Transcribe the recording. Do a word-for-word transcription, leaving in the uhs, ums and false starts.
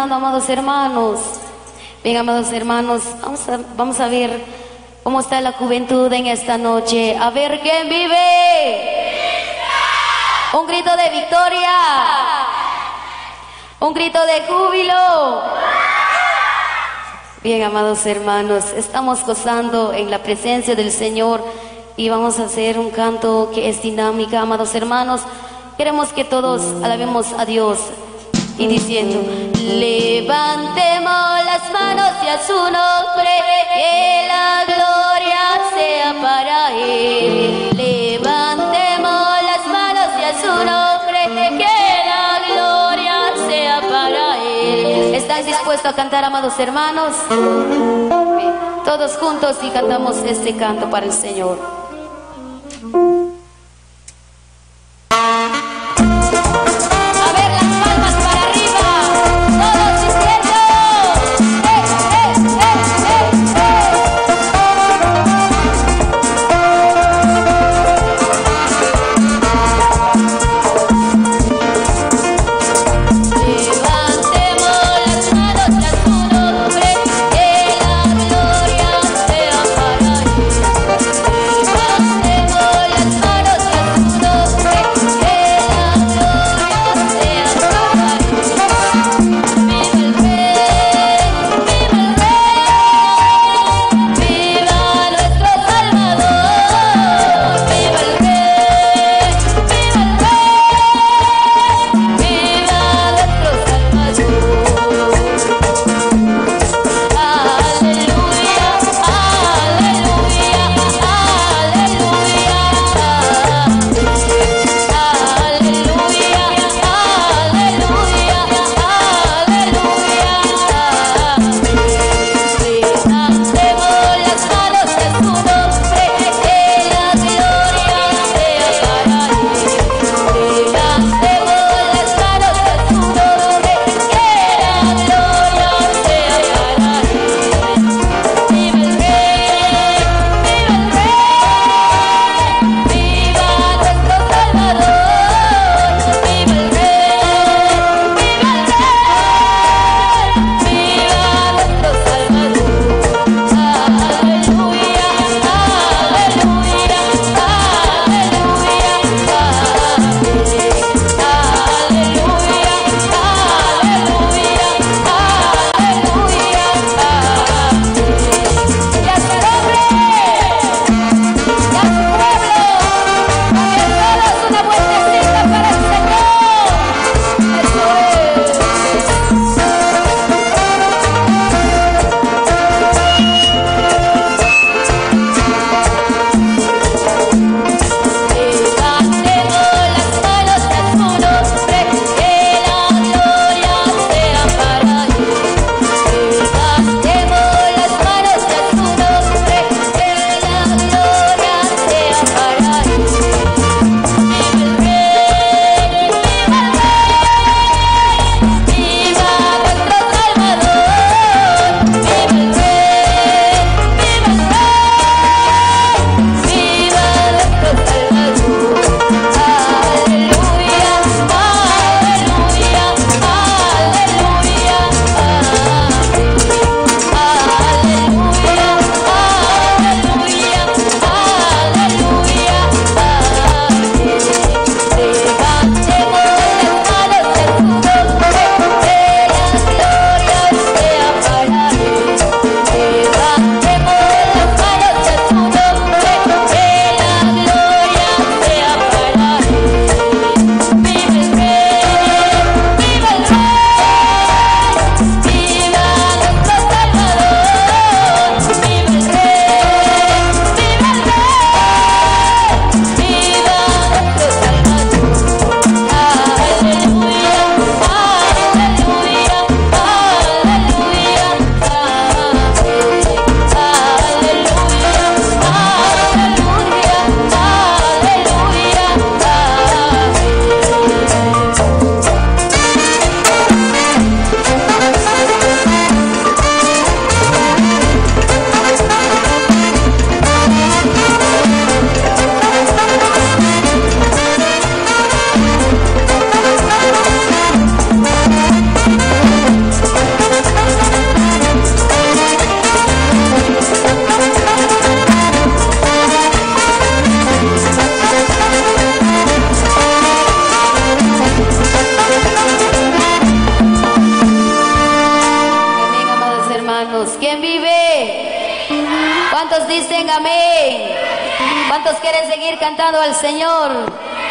cantando, amados hermanos. Bien, amados hermanos, vamos a, vamos a ver cómo está la juventud en esta noche. A ver, ¿quién vive? Un grito de victoria. Un grito de júbilo. Bien, amados hermanos, estamos gozando en la presencia del Señor y vamos a hacer un canto que es dinámica, amados hermanos. Queremos que todos alabemos a Dios y diciendo: levantemos las manos y a su nombre, que la gloria sea para Él. Levantemos las manos y a su nombre, que la gloria sea para Él. ¿Están dispuestos a cantar, amados hermanos? Todos juntos y cantamos este canto para el Señor. Levantemos dicen amén? ¿Cuántos quieren seguir cantando al Señor?